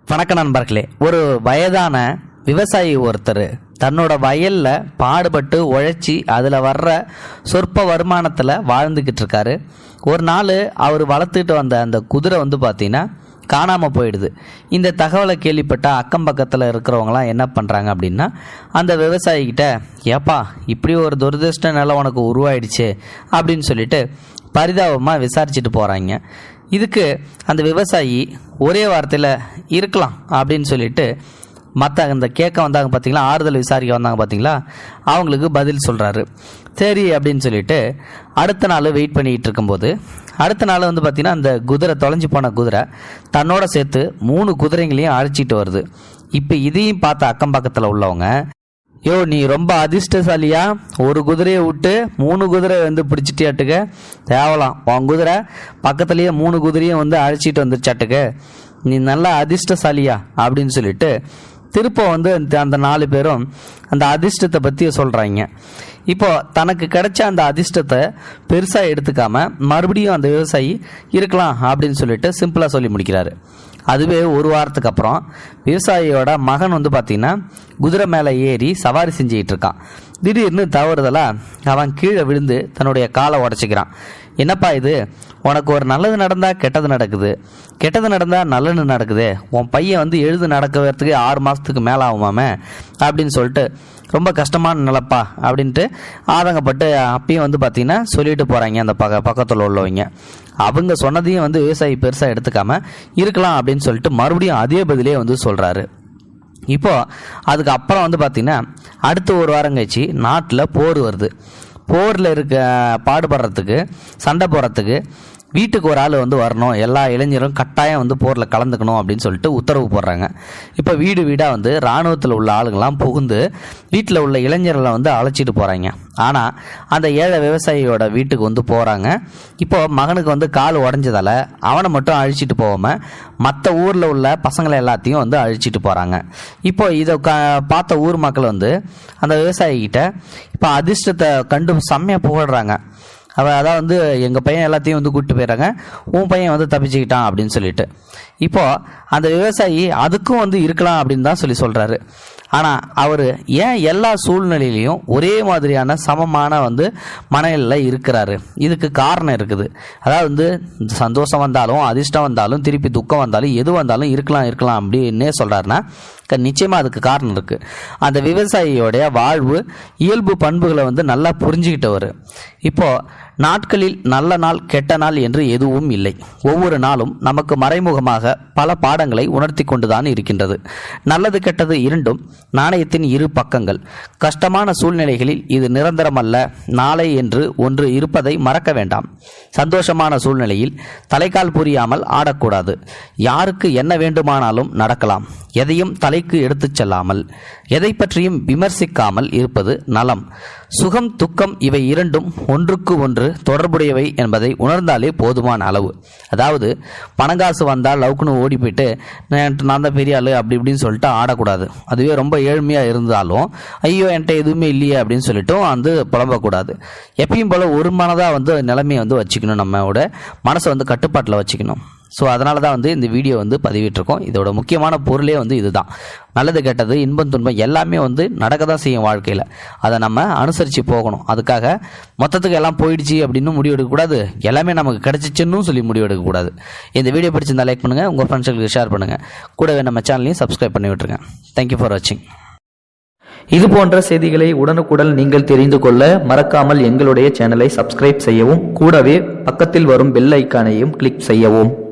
வணக்கம் நண்பர்களே. ஒரு வயதான விவசாயி ஒருத்தர் தன்னோட வயல்ல பாடுபட்டு உழைச்சி அதில் வர்ற சொற்ப வருமானத்தில் வாழ்ந்துக்கிட்டு இருக்காரு. ஒரு நாள் அவர் வளர்த்துட்டு வந்த அந்த குதிரை பார்த்தீங்கன்னா காணாமல் போயிடுது. இந்த தகவலை கேள்விப்பட்ட அக்கம் பக்கத்தில் இருக்கிறவங்களாம் என்ன பண்ணுறாங்க அப்படின்னா, அந்த விவசாயிக்கிட்ட ஏப்பா இப்படி ஒரு துரதிருஷ்ட நிலை உனக்கு உருவாயிடுச்சு அப்படின்னு சொல்லிட்டு பரிதாபமாக விசாரிச்சுட்டு போகிறாங்க. இதுக்கு அந்த விவசாயி ஒரே வார்த்தையில் இருக்கலாம் அப்படின்னு சொல்லிட்டு மற்ற அந்த கேட்க வந்தாங்க பார்த்தீங்களா, ஆறுதல் விசாரிக்க வந்தாங்க பார்த்தீங்களா, அவங்களுக்கு பதில் சொல்கிறாரு. சரி அப்படின்னு சொல்லிட்டு அடுத்த நாள் வெயிட் பண்ணிக்கிட்டு இருக்கும்போது அடுத்த நாள் பார்த்தீங்கன்னா அந்த குதிரை தொலைஞ்சு போன குதிரை தன்னோட சேர்த்து 3 குதிரைங்களையும் அழைச்சிட்டு வருது. இப்போ இதையும் பார்த்த அக்கம் பக்கத்தில் உள்ளவங்க, யோ நீ ரொம்ப அதிர்ஷ்டசாலியா, ஒரு குதிரையை விட்டு 3 குதிரை பிடிச்சிட்டியாட்டுக்க, தேவலாம் உன் குதிரை பக்கத்துலேயே 3 குதிரையும் அழைச்சிட்டு வந்துருச்சாட்டுக்க, நீ நல்லா அதிர்ஷ்டசாலியா அப்படின்னு சொல்லிட்டு திருப்ப அந்த 4 பேரும் அந்த அதிர்ஷ்டத்தை பற்றி சொல்கிறாங்க. இப்போ தனக்கு கிடைச்ச அந்த அதிர்ஷ்டத்தை பெருசாக எடுத்துக்காம மறுபடியும் அந்த விவசாயி இருக்கலாம் அப்படின்னு சொல்லிட்டு சிம்பிளாக சொல்லி முடிக்கிறாரு. அதுவே ஒரு வாரத்துக்கு அப்புறம் விவசாயியோட மகன் பார்த்தீங்கன்னா குதிரை மேலே ஏறி சவாரி செஞ்சுக்கிட்டு இருக்கான். திடீர்னு தவறுதலாக அவன் கீழே விழுந்து தன்னுடைய காலை உடச்சிக்கிறான். என்னப்பா இது, உனக்கு ஒரு நல்லது நடந்தால் கெட்டது நடக்குது, கெட்டது நடந்தால் நல்லது நடக்குது, உன் பையன் எழுது நடக்கிறதுக்கு 6 மாதத்துக்கு மேலே ஆகுமாமே அப்படின்னு சொல்லிட்டு ரொம்ப கஷ்டமான நிலப்பா அப்படின்ட்டு ஆதங்கப்பட்டு அப்பயும் பார்த்தீங்கன்னா சொல்லிட்டு போகிறாங்க அந்த பக்கத்தில் உள்ளவங்க. அவங்க சொன்னதையும் விவசாயி பெருசாக எடுத்துக்காம இருக்கலாம் அப்படின்னு சொல்லிட்டு மறுபடியும் அதே பதிலே சொல்கிறாரு. இப்போ அதுக்கு அப்புறம் பார்த்தீங்கன்னா அடுத்த ஒரு வாரம் கழிச்சு நாட்டில் போர் வருது. போரில் பாடுபடுறதுக்கு சண்டை போடுறதுக்கு வீட்டுக்கு ஒரு ஆள் வரணும், எல்லா இளைஞரும் கட்டாயம் போரில் கலந்துக்கணும் அப்படின்னு சொல்லிட்டு உத்தரவு போடுறாங்க. இப்போ வீடு வீடாக இராணுவத்தில் உள்ள ஆளுங்கள்லாம் புகுந்து வீட்டில் உள்ள இளைஞர்களை அழைச்சிட்டு போகிறாங்க. ஆனால் அந்த ஏழை விவசாயியோட வீட்டுக்கு போகிறாங்க. இப்போ மகனுக்கு கால் உடஞ்சதால் அவனை மட்டும் அழிச்சிட்டு போகாமல் மற்ற ஊரில் உள்ள பசங்களை எல்லாத்தையும் அழிச்சிட்டு போகிறாங்க. இப்போ இதை பார்த்த ஊர் மக்கள் அந்த விவசாயிக்கிட்ட இப்போ அதிர்ஷ்டத்தை கண்டு செம்மையாக புகழ்கிறாங்க. அதாவது எங்கள் பையன் எல்லாத்தையும் கூப்பிட்டு போயிடுறாங்க, உன் பையன் தப்பிச்சுக்கிட்டான் அப்படின்னு சொல்லிட்டு. இப்போ அந்த விவசாயி அதுக்கும் இருக்கலாம் அப்படின்னு தான் சொல்கிறாரு. ஆனால் அவர் ஏன் எல்லா சூழ்நிலையிலையும் ஒரே மாதிரியான சமமான மனநிலையில் இருக்கிறாரு? இதுக்கு காரணம் இருக்குது. அதாவது சந்தோஷம் வந்தாலும் அதிர்ஷ்டம் வந்தாலும் திருப்பி துக்கம் வந்தாலும் எது வந்தாலும் இருக்கலாம் அப்படின்னே சொல்கிறாருன்னா நிச்சயமாக அதுக்கு காரணம் இருக்குது. அந்த விவசாயியோடைய வாழ்வு இயல்பு பண்புகளை நல்லா புரிஞ்சுக்கிட்டவர். இப்போது நாட்களில் நல்ல நாள் கெட்ட நாள் என்று எதுவும் இல்லை. ஒவ்வொரு நாளும் நமக்கு மறைமுகமாக பல பாடங்களை உணர்த்தி கொண்டுதான் இருக்கின்றது. நல்லது கெட்டது இரண்டும் நாணயத்தின் இரு பக்கங்கள். கஷ்டமான சூழ்நிலைகளில் இது நிரந்தரமல்ல, நாளை என்று ஒன்று இருப்பதை மறக்க வேண்டாம். சந்தோஷமான சூழ்நிலையில் தலைக்கால் புரியாமல் ஆடக்கூடாது. யாருக்கு என்ன வேண்டுமானாலும் நடக்கலாம். எதையும் தலைக்கு எடுத்துச் செல்லாமல் எதை பற்றியும் விமர்சிக்காமல் இருப்பது நலம். சுகம் துக்கம் இவை இரண்டும் ஒன்றுக்கு ஒன்று தொடர்புடையவை என்பதை உணர்ந்தாலே போதுமான அளவு. அதாவது பணங்காசு வந்தால் லவுக்குன்னு ஓடி போயிட்டு நான் தான் பெரிய ஆளு அப்படி இப்படின்னு சொல்லிட்டு ஆடக்கூடாது. அதுவே ரொம்ப ஏழ்மையாக இருந்தாலும் ஐயோ என்கிட்ட எதுவுமே இல்லையே அப்படின்னு சொல்லிட்டு புலம்பக்கூடாது. எப்பயும் போல ஒரு மனதாக நிலைமையை வச்சுக்கணும், நம்மளோட மனசை கட்டுப்பாட்டில் வச்சுக்கணும். ஸோ அதனால தான் இந்த வீடியோ பதிவிட்டிருக்கோம். இதோட முக்கியமான பொருளே இதுதான். நல்லது கெட்டது இன்பம் துன்பம் எல்லாமே நடக்க தான் செய்யும் வாழ்க்கையில். அதை நம்ம அனுசரித்து போகணும். அதுக்காக மொத்தத்துக்கு எல்லாம் போயிடுச்சு அப்படின்னு முடிவெடுக்கக்கூடாது, எல்லாமே நமக்கு கிடைச்சிச்சுன்னு சொல்லி முடிவெடுக்கக்கூடாது. இந்த வீடியோ பிடிச்சிருந்தா லைக் பண்ணுங்கள், உங்கள் ஃப்ரெண்ட்ஸுக்கு ஷேர் பண்ணுங்கள், கூடவே நம்ம சேனலையும் சப்ஸ்கிரைப் பண்ணி விட்டுருங்க. தேங்க்யூ ஃபார் வாட்சிங். இது போன்ற செய்திகளை உடனுக்குடன் நீங்கள் தெரிந்து கொள்ள மறக்காமல் எங்களுடைய சேனலை சப்ஸ்கிரைப் செய்யவும், கூடவே பக்கத்தில் வரும் பெல் ஐக்கானையும் கிளிக் செய்யவும்.